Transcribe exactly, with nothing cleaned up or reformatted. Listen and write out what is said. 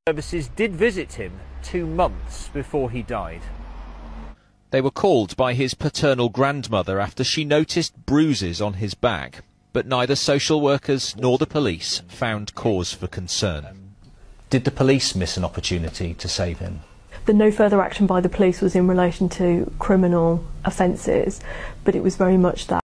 Services did visit him two months before he died. They were called by his paternal grandmother after she noticed bruises on his back, but neither social workers nor the police found cause for concern. Did the police miss an opportunity to save him? The no further action by the police was in relation to criminal offences, but it was very much that